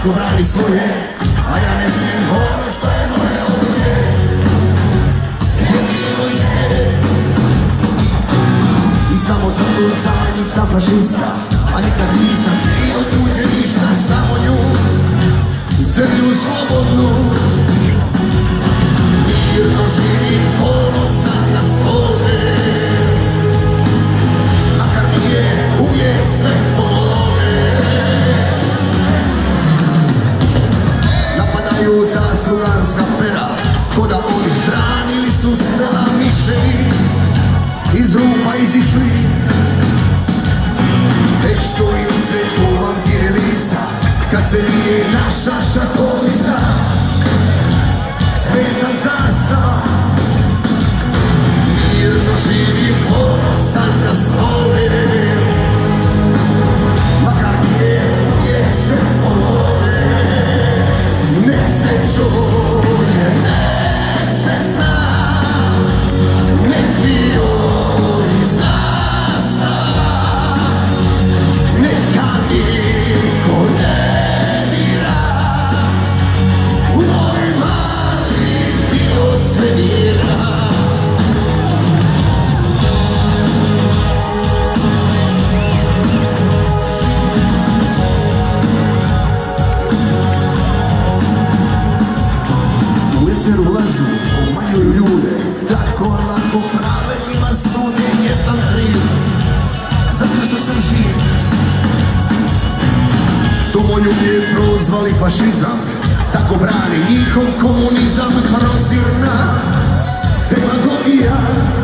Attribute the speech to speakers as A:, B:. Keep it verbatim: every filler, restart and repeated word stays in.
A: Tako brani svoje, a ja ne smijem ono što je moje ovdje. Jedino i sve. I samo sam tu zajednik sam fašista, a nikad nisam htio tuđe ništa, samo nju, zemlju slobodnu. Mirno živim ponosan na svome, makar mi je uvijek sve polome. Napadaju ta sluganska pera, ko da oni branili su sela miševi, iz rupa izišli. Već što im se povam kirilica, kad se vije naša šahovnica, sveta zastava. Mirno živim ponosan na svome, makar mi je uvijek sve polome. Nek se čuje, nek se zna, nek violi zastava, neka niko ne dira, u moj mali dio svemira. U eteru lažu, obmanjuju ljude, tako lako pravednima sude. Jesam kriv, zato što sam živ. Domoljublje prozvali fašizam, tako brani njihov komunizam. Prozirna demagogija.